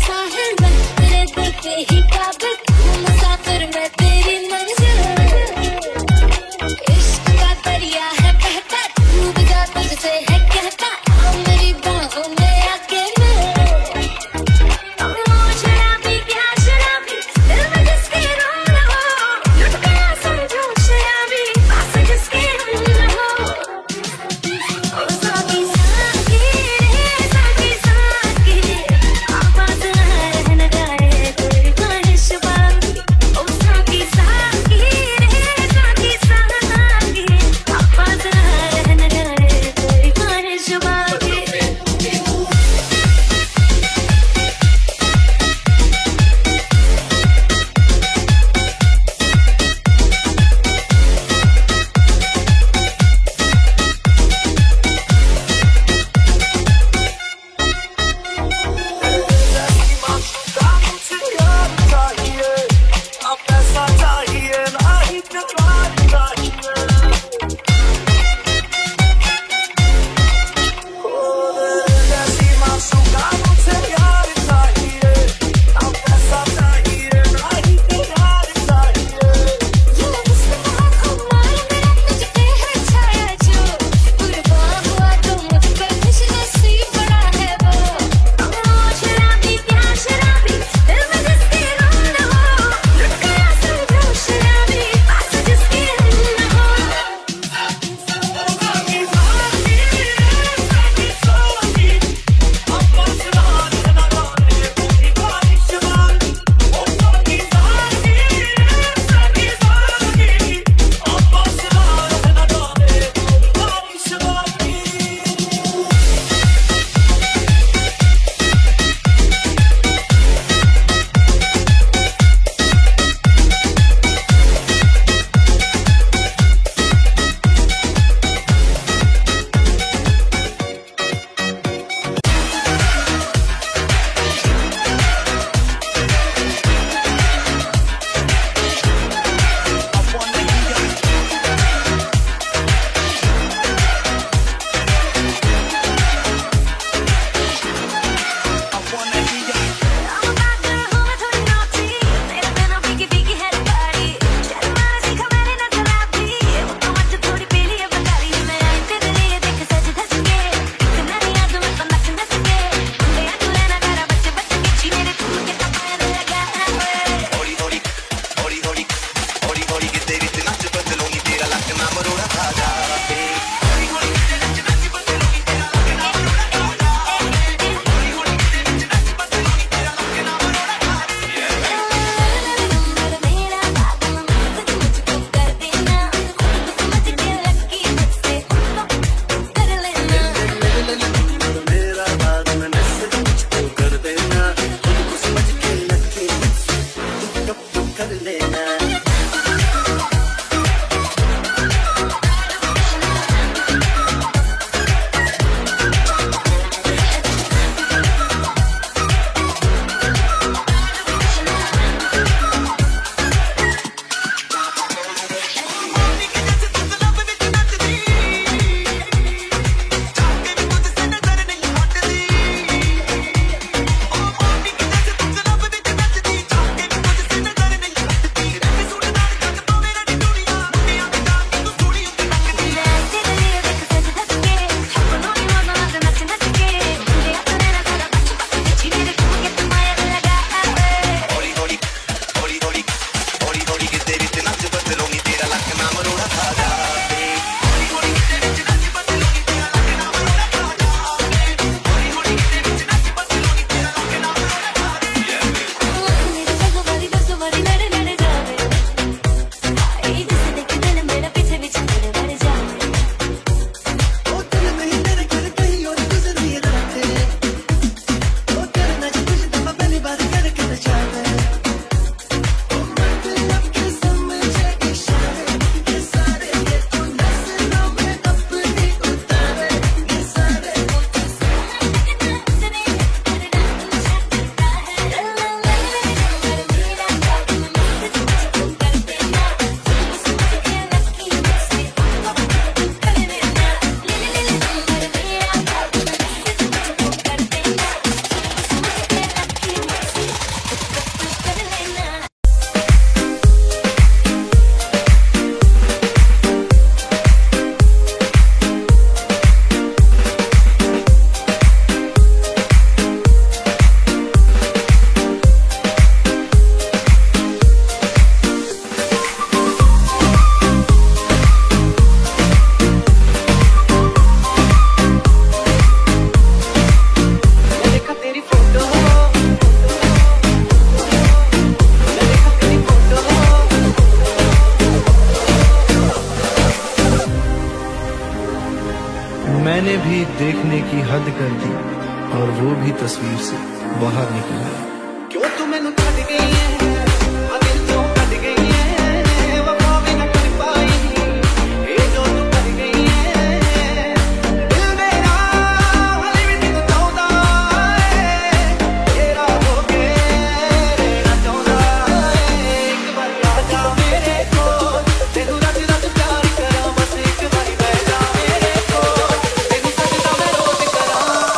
साहिल मैं तेरे दिल पे ही काबिल हूँ मुसाफिर मैं तेरी मंजिल इश्क का दरिया है बहता डूब जा तुझसे है कहता आओ मेरी बाहों में आके मिल शराबी क्या शराबी दिल में जिसके रोग न हो लुट गया समझो शराबी पास जिसके हम न हो ओ साकी साकी रे साकी साकी आवाज है न गाए कोई ख्वाहिश मैंने भी देखने की हद कर दी और वो भी तस्वीर से बाहर निकल गया। क्यों तू मैनू छड्ड गई है, दिल चों कट गई है, वफा भी ना कर पाई, ये जो तू कर गई है। दिल मेरा हाले भी तेनू चाहुंदा है, तेरा हो के रहना चाहुंदा है। एक बार आ जा मेरे कोल, तेनू रज रज प्यार करा, बस एक बारी बह जा मेरे कोल, तेनू सजदा मैं रोज करा।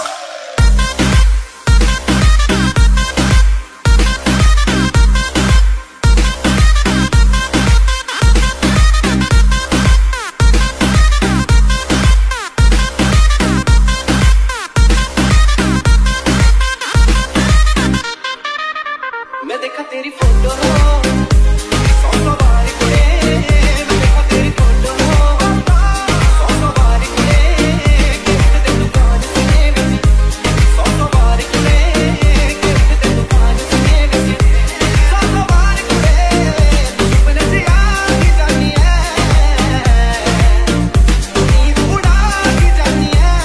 मैं देखा तेरी फोटो, सौ सौ बार कुड़े, मैं देखा तेरी फोटो, सौ सौ बार कुड़े, गिफ्ट दे दुकान से वैसी, सौ सौ बार कुड़े, गिफ्ट दे दुकान से वैसी, सौ सौ बार कुड़े, तू सपने से आती जानी है, नींद उड़ा के जानी है,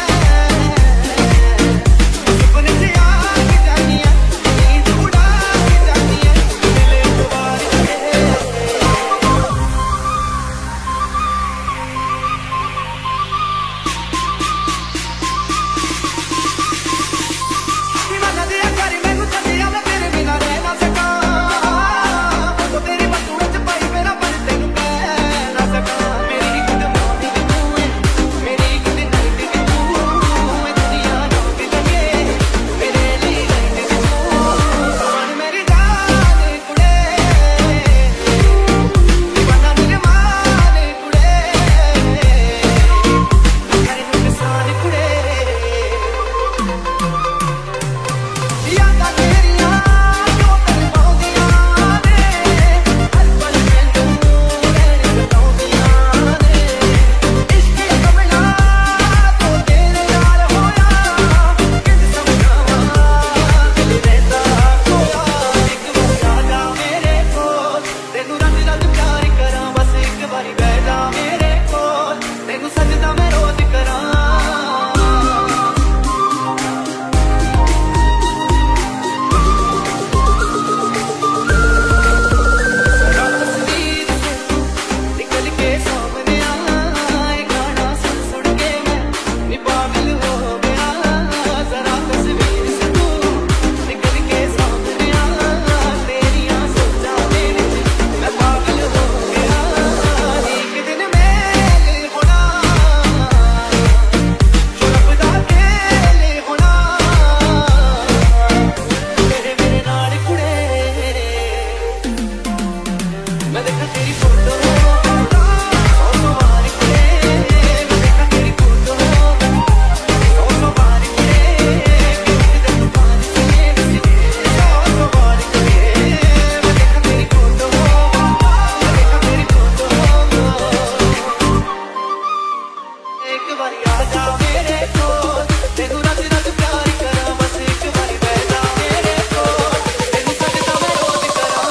सपने से आती जानी है, नींद उड़ा के जानी है, दिल एक बार दीवाना दिया कर मैनू छड्डिया, मैं तेरे बिना रह ना सका, तो तेरी बसू विच पाई मेरा मन तेनू कह ना सका। मेरी एक दिन मॉर्निंग तू है, मेरी एक दिन नाइट भी तू है, दुनिया रंग लगे मेरे लिए लाइट भी तू, मन मेरी जान कुड़े, दीवाना दिल माने कुड़े, करे नुकसान कुड़े। यादां तेरियां क्यों तड़पाउंदियां ने, हर पल मैनू रहने सताउंदियां ने, इश्क कमला तो तेरे नाल होया, किंज समझावां दिल रहंदा खोया। एक बार आ जा मेरे कोल, तेनू रज रज प्यार करां, बस एक बारी बह जा मेरे कोल, तेनू सजदा मैं रोज करां। जरा तस्वीर से तू निकल के सामने आए, गाना सुन सुन के मैं नी पागल हो गया। जरा तस्वीर से तू निकल के सामने आ, तेरियां सोचां दे विच मैं पागल हो गया। एक दिन मेल होना, जो रब दा खेल होना, तेरे मेरे नाल कुड़े। मैं देखा तेरी फोटो, सौ सौ बार कुड़े, मैं देखा तेरी फोटो, सौ सौ बार कुड़े, गिफ्ट दे दुकान से वैसी, सौ सौ बार कुड़े, मैं देखा तेरी फोटो, मैं देखा तेरी फोटो। एक बारी आ जा मेरे कोल, तेनू रज रज प्यार करा, बस एक बारी बह जा मेरे कोल, तेनू सजदा मैं रोज करा।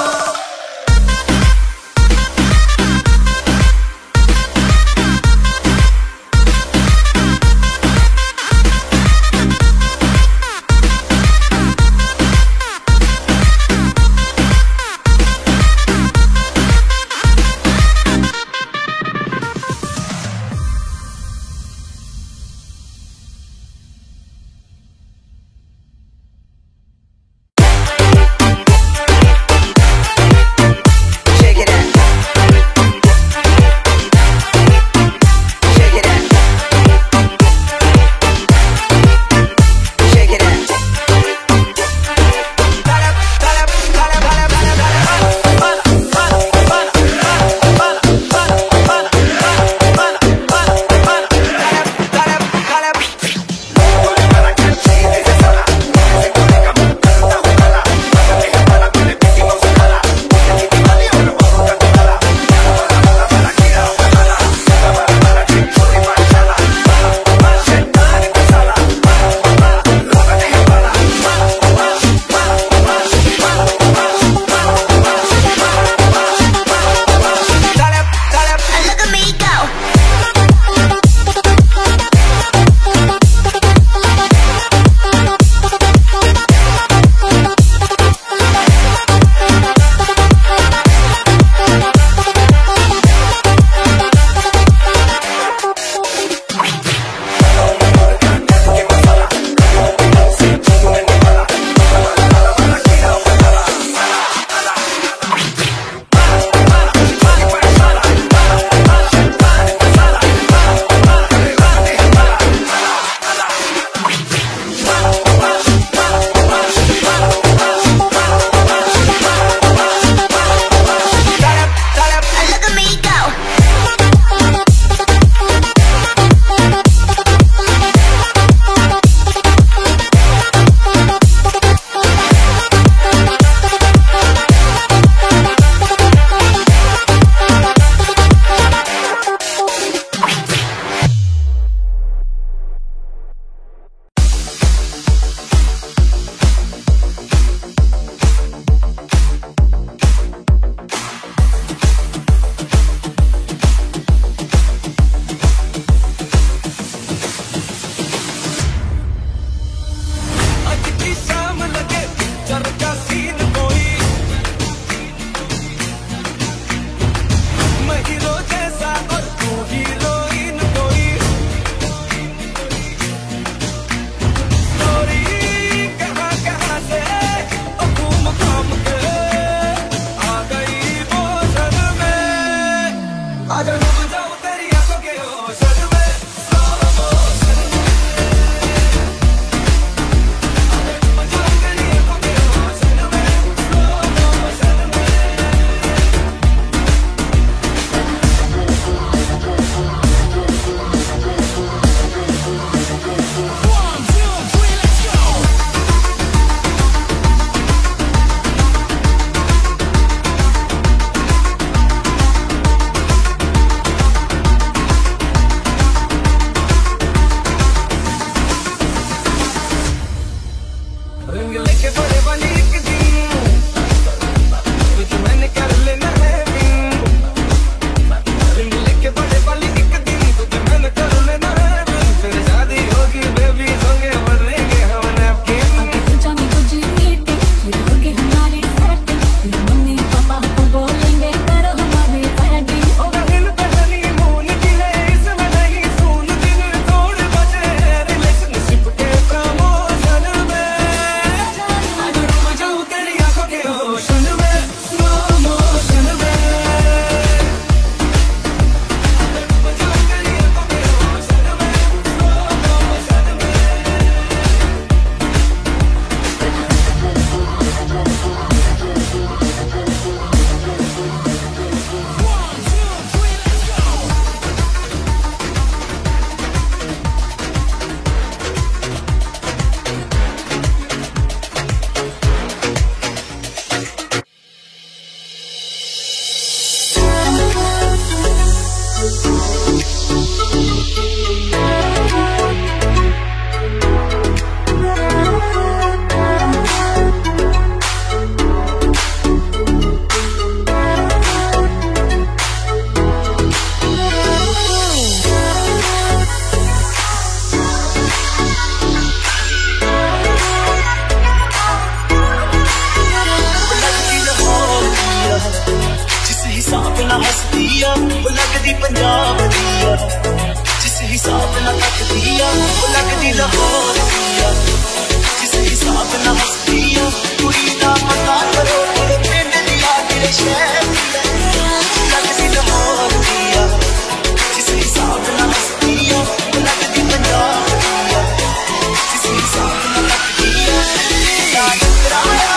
दिया लगदी लाहौर दिया जिस हिसाब ना हंस दिया कुड़ी दा पता करो तेरे पिंड दिया तेरे शहर दिया लगदी लाहौर दिया जिस हिसाब ना हंस दिया लगदी पंजाब दिया जिस हिसाब ना लग दिया टकराया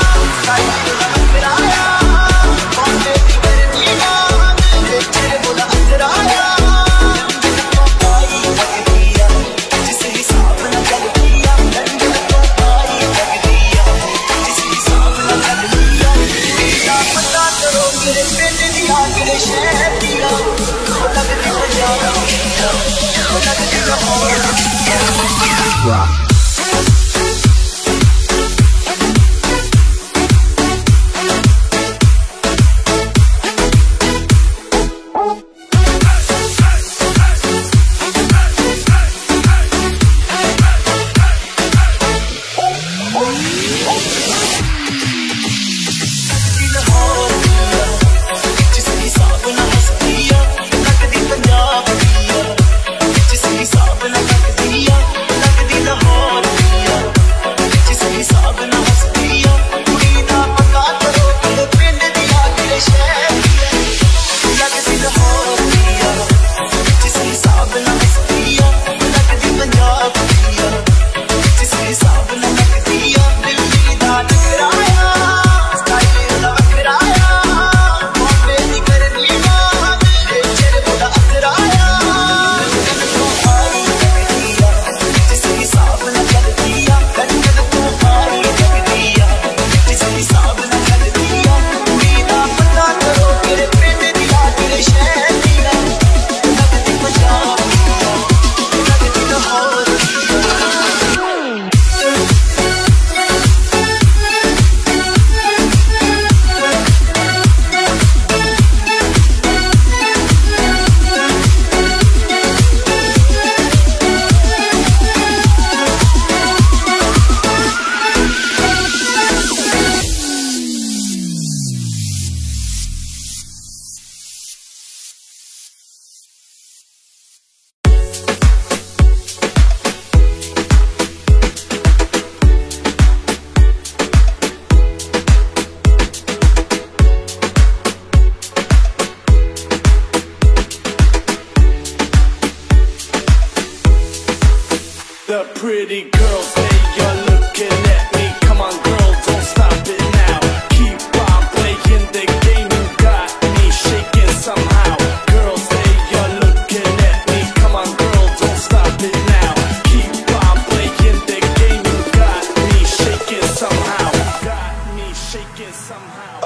टकराया बातें दी करनिया मेरे तेरे बोला टकराया Rock. The pretty girls, hey, you're looking at me. Come on, girl, don't stop it now. Keep on playing the game, you got me shaking somehow. Girls, hey, you're looking at me. Come on, girl, don't stop it now. Keep on playing the game, you got me shaking somehow. Got me shaking somehow.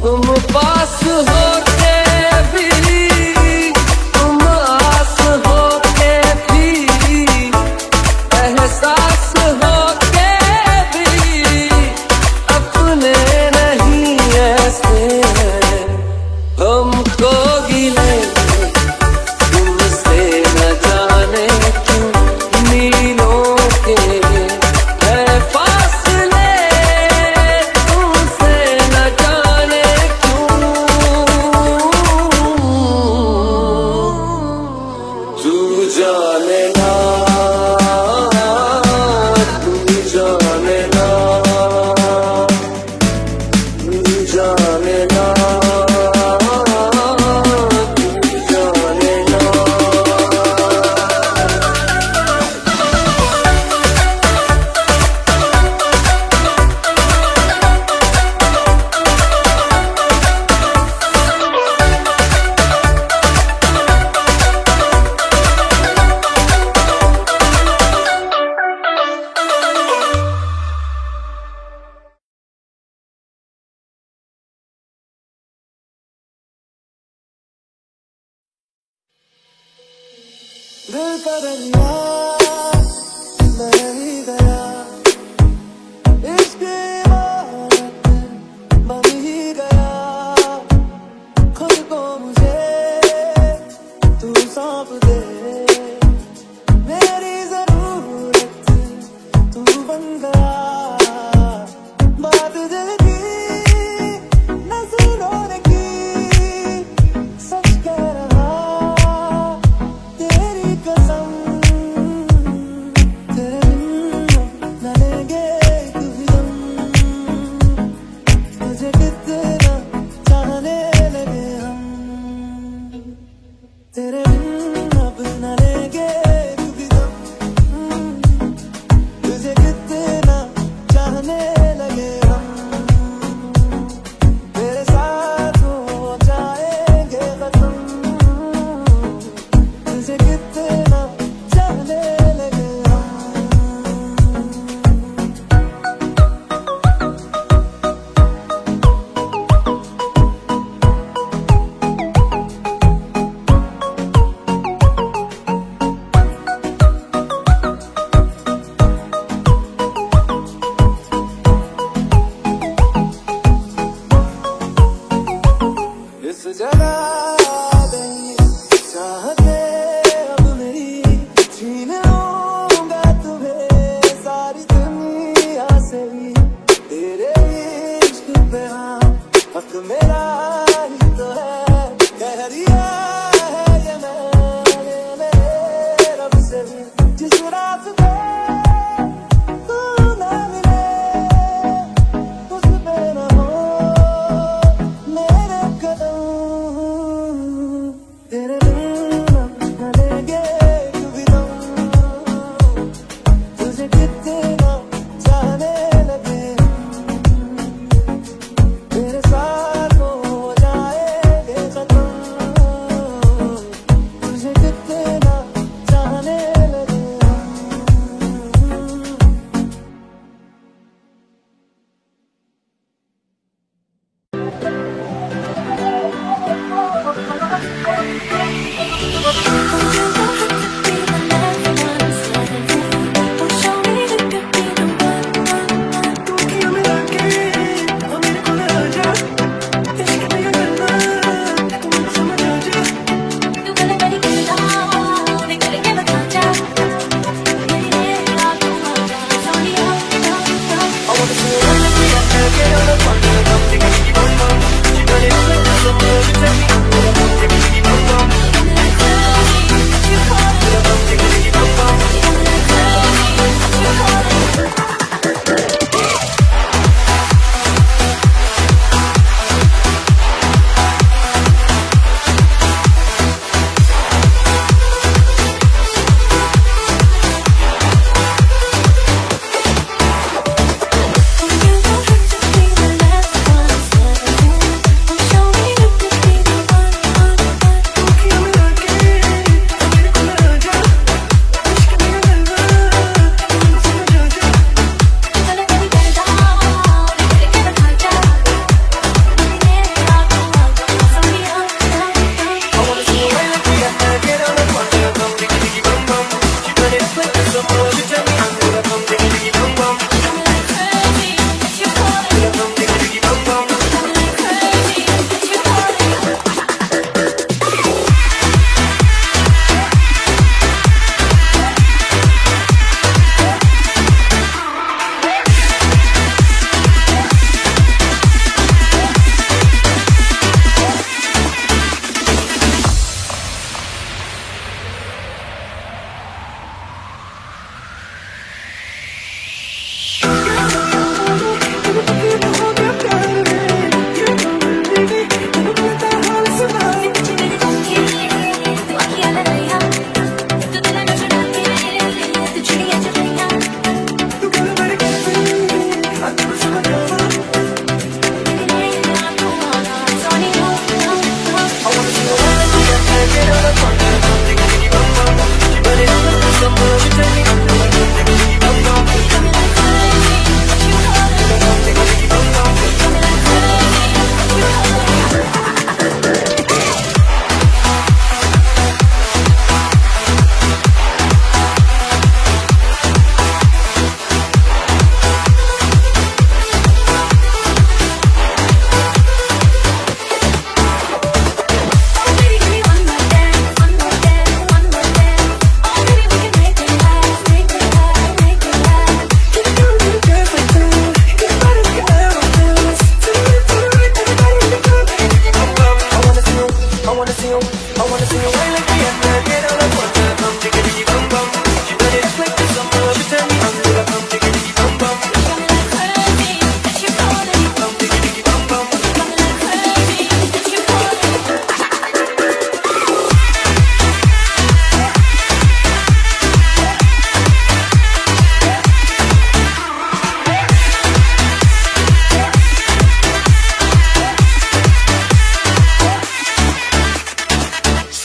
तुम पास होके भी, तुम आस होके भी, एहसास होके भी अपने नहीं ऐसे हमको गिले तुमसे न जाने क्यों मीलों के है फासले, तुमसे न जाने क्यों। तू जाने ना, तू जाने ना, तू जाने ना, तू जाने ना। दिल का दरिया बह ही गया, इश्क इबादत बन ही गया, खुद को मुझे तू सौंप दे, मेरी जरूरत तू बन गया, बात दिल की नजरों ने की, सच कह रहा तेरी कसम, तेरे बिन न लेंगे कभी हम, तुझे कितना चाहने लगे हम, तेरे बिन अब न लेंगे कभी हम, तुझे कितना चाहने लगे हम, तेरे साथ हो जाएंगे कसम, तुझे कितना चाहने लगे हम। इस जगह गई चाहते अब मेरी, छीन लूंगा तुम्हें सारी दुनिया से ही, तेरे इश्क पे हाँ हक मेरा ही तो है, कह दिया है ये मैंने मेरे रब से भी, जिस रात पे तू ना मिले उस पे न हो मेरे कदम, तेरे बिन न लेंगे कभी हम, तुझे कितना चाहने लगे हम, तेरे साथ हो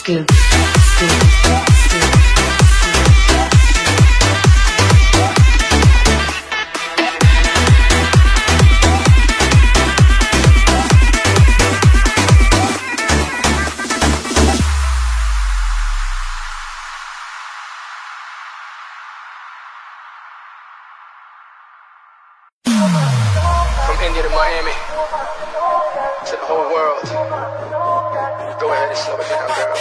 India to Miami, to the whole world. Go ahead and slow it down, girl.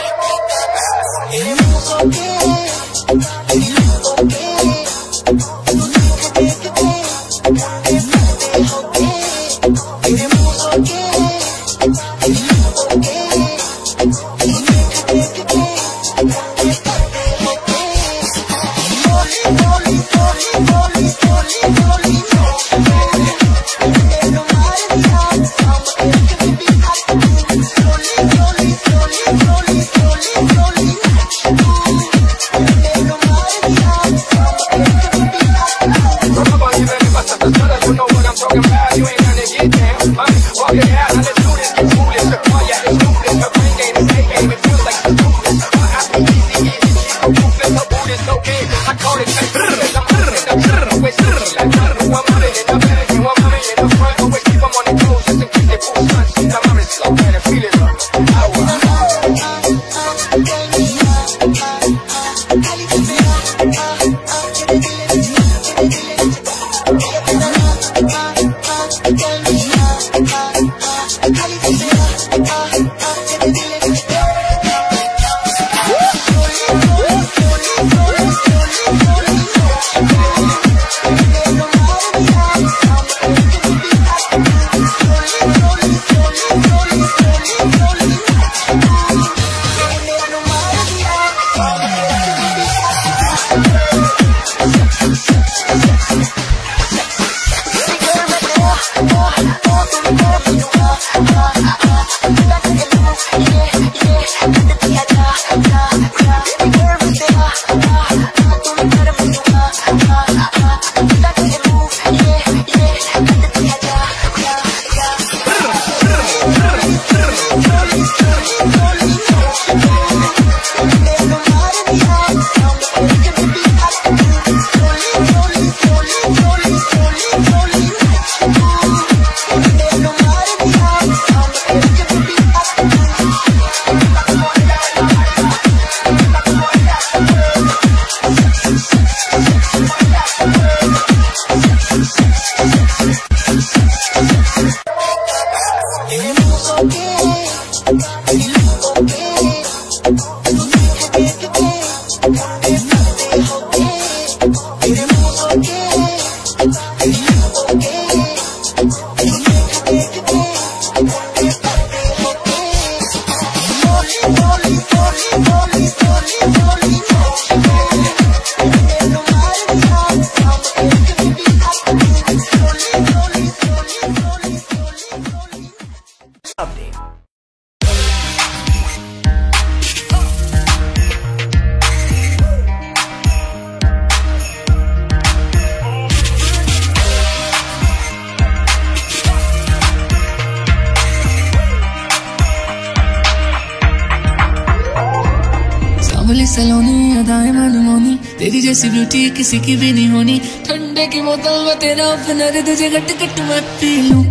सलोनी अदाएं मनमोनी, तेरी जैसी ब्यूटी किसी की भी नहीं होनी। ठंडे की बोतल में तेरा अपना तुझे गट गट मैं पी लूं।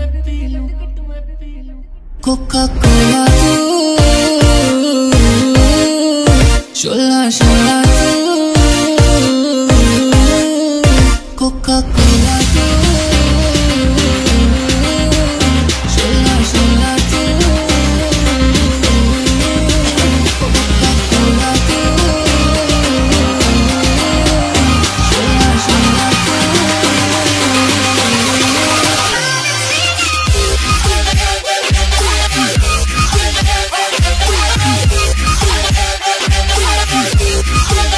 कोका कोला शोला शोला Coca Cola We'll be right back.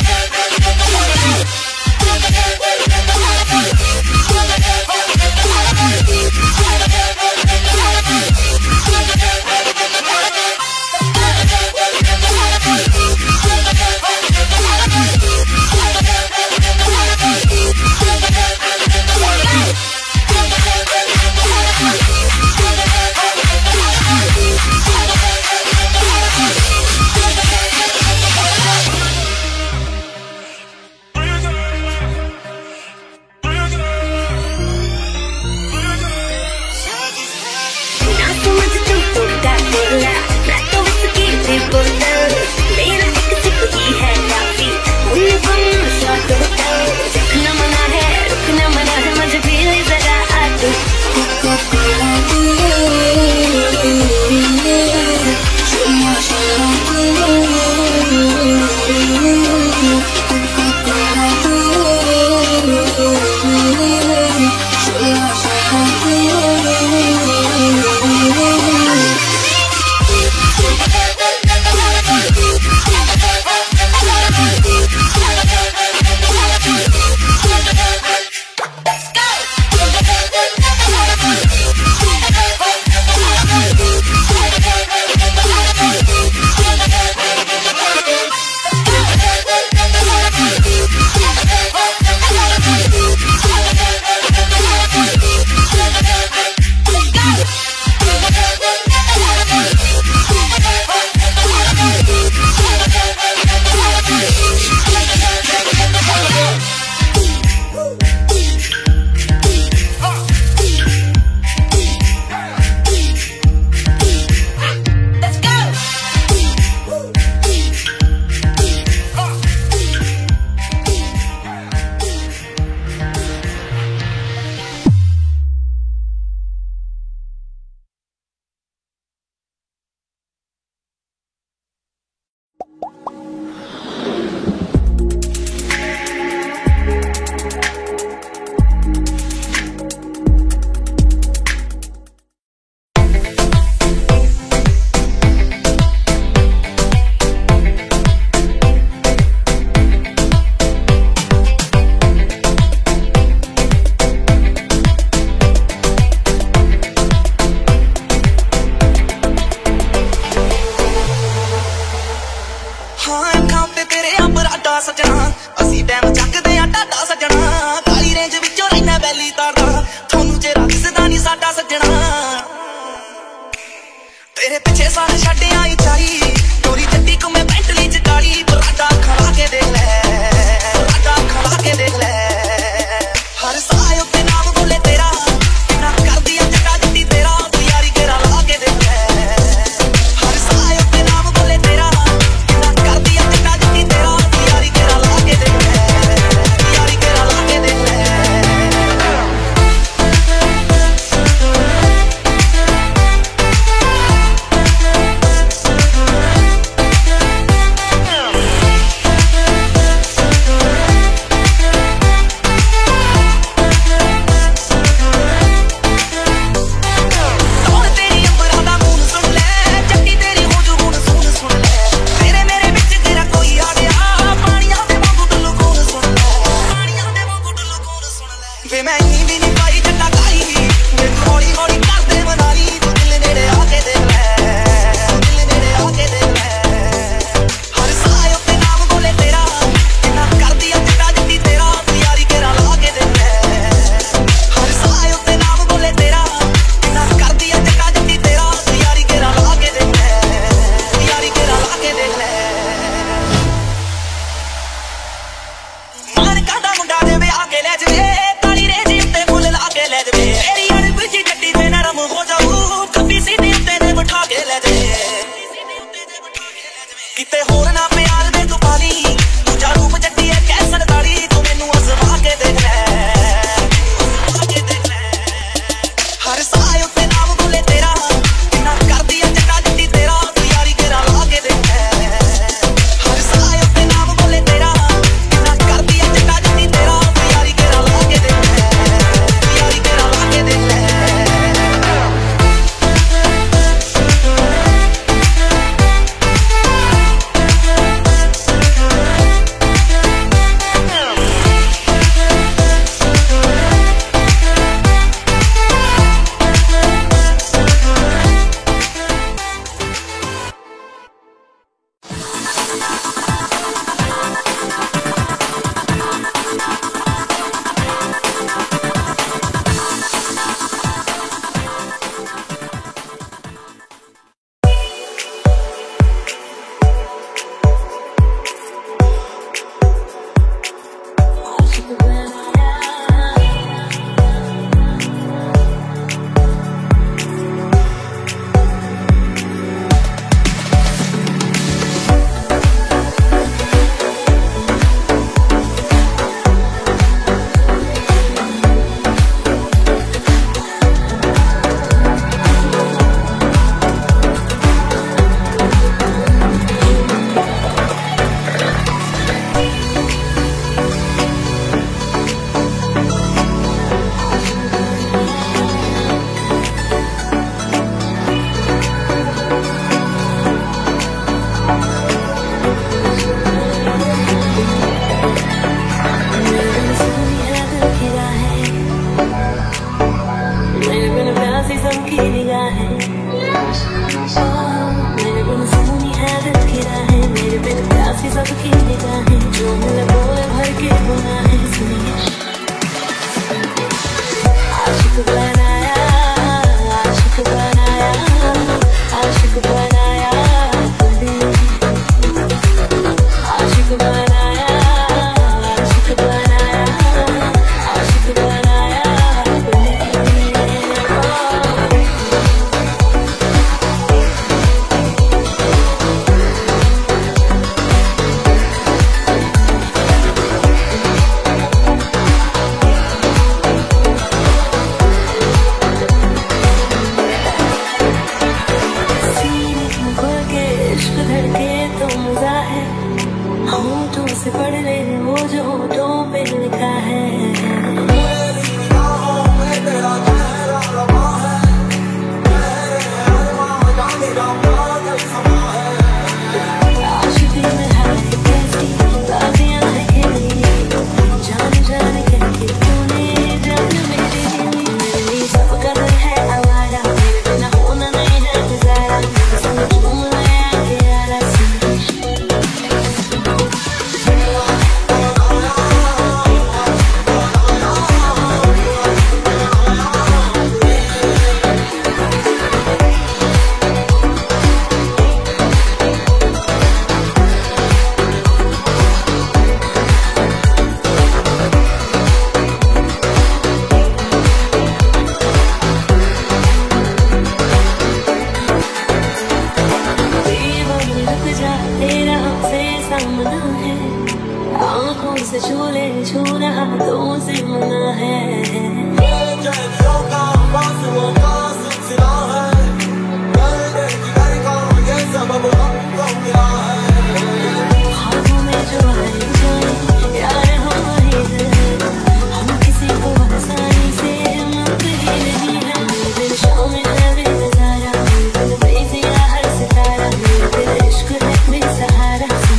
साल छड़ आई चाई चोरी जट्टी को मैं बेंटली च गाड़ी बराडा खड़ा के देख ले बराडा खड़ा के देख ले हर साय उत्ते नाम बोले तेरा कितना कर दिया जटा जट्टी तेरा तू यारी केरा ला के देख ले हर साय उत्ते नाम बोले तेरा कितना कर दिया जटा जट्टी तेरा तू यारी केरा ला के देख ले यारी केरा ला के देख ले झूले झूला हाथों से मना है। ख्वाबों में जो आए जाए यार हम वही हैं, हम किसी को आसानी से मानते ही नहीं हैं। मेरे दिल शामिल है बेनज़ारा, मेरे दिल बेज़िया हर सितारा, मेरे दिल इश्क है बेसहारा सी।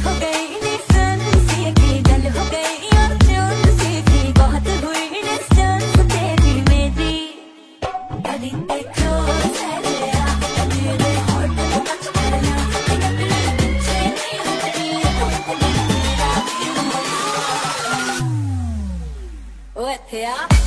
हो गई डिस्टेंस सी की गल हो गई और ट्यून सी थी बहुत हुई डिस्टेंस तेरी मेरी कभी देखो चलिया मेरे हार्ट को टच करना कभी पीछे नहीं हटनी मेरा भी ओए थे